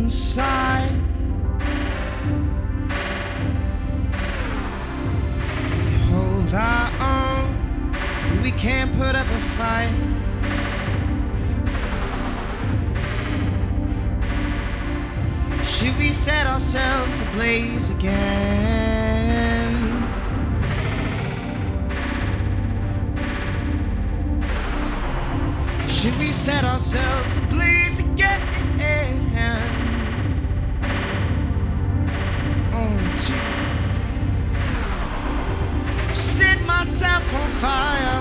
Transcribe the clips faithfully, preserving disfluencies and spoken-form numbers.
inside. We hold our own, we can't put up a fight. Should we set ourselves ablaze again? Should we set ourselves ablaze again? On two. Set myself on fire.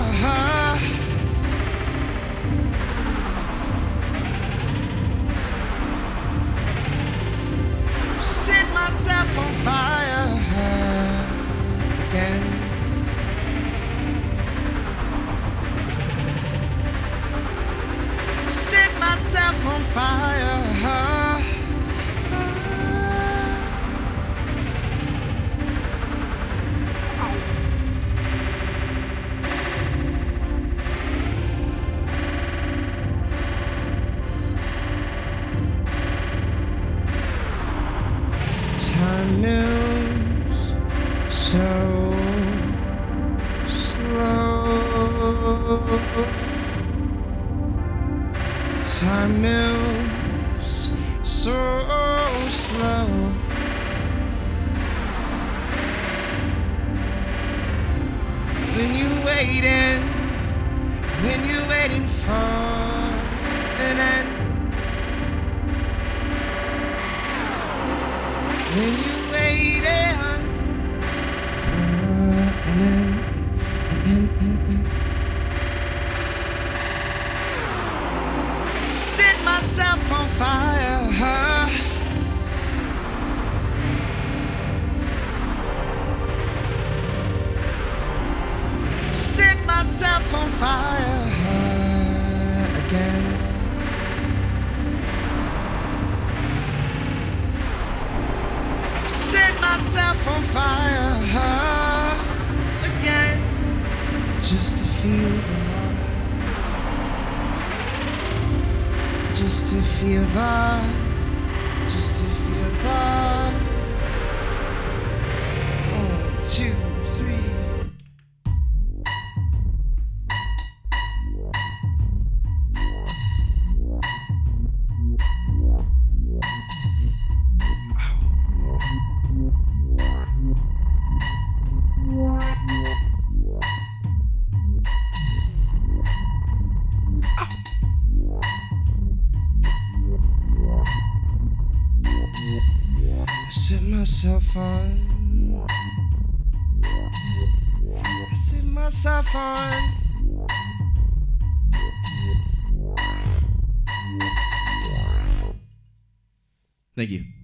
Set myself on fire again. Set myself on fire. Time moves so slow. Time moves so slow. When you're waiting, when you're waiting for an end. When you're waiting for an end, an end, an end. Set myself on fire. Set myself on fire again. Set myself on fire again, just to feel the love, just to feel the, just to feel the. One, two, three. I set myself on. I set myself on. Thank you.